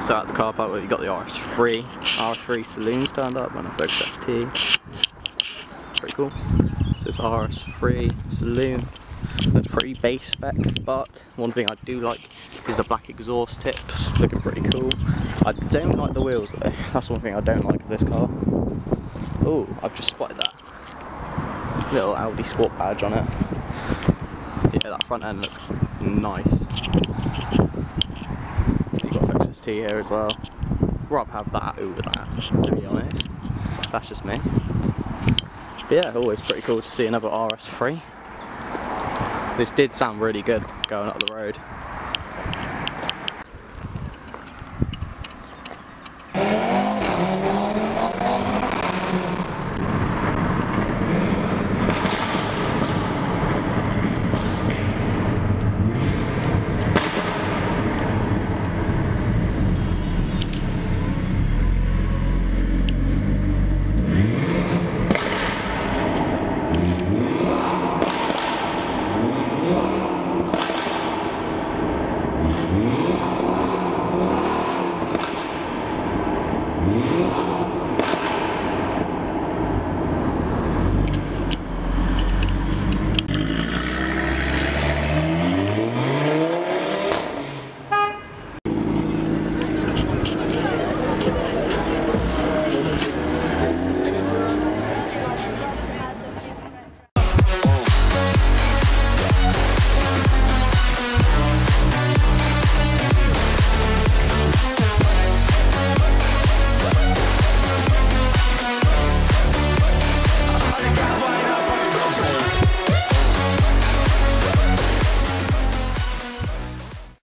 So at the car park, we've got the RS3 saloons turned up and a Focus ST. Pretty cool. This is RS3 saloon. Looks pretty base spec, but one thing I do like is the black exhaust tips. Looking pretty cool. I don't like the wheels though. That's one thing I don't like of this car. Oh, I've just spotted that little Audi Sport badge on it. Yeah, that front end looks nice. You've got Focus ST here as well. Rather have that over that, to be honest. That's just me. But yeah, always pretty cool to see another RS3. This did sound really good going up the road. Yeah.